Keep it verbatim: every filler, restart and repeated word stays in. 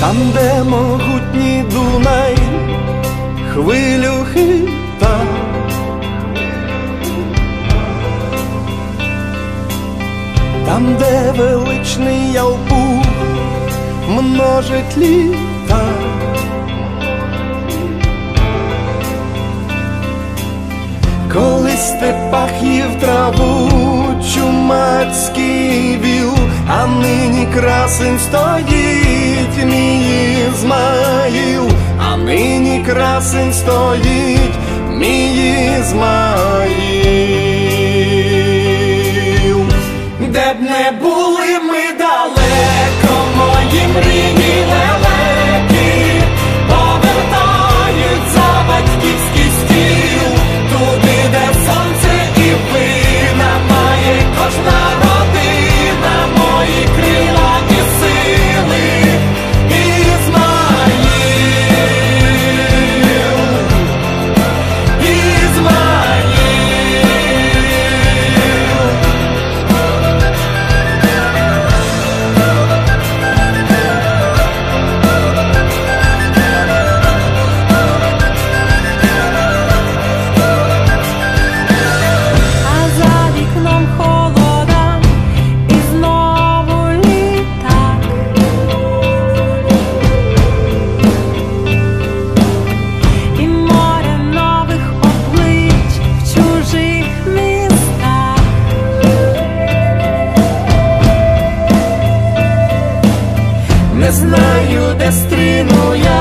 там, де могутній Дунай хвилю хита, там, де величний Ялпуг множить літа, коли степах їв траву чумацький віл, а нині красень стоїть мій Ізмаїл, а нині красень стоїть мій Ізмаїл. Де б не були ми далеко, мої мрії лелеки повертають за батьківський стіл, туди, де сонце і вина має кожна родина, мої крила і сили. Ізмаїл, Ізмаїл. А за вікном холода і знову літак. І море нових облич в чужих містах. Не знаю, де стріну я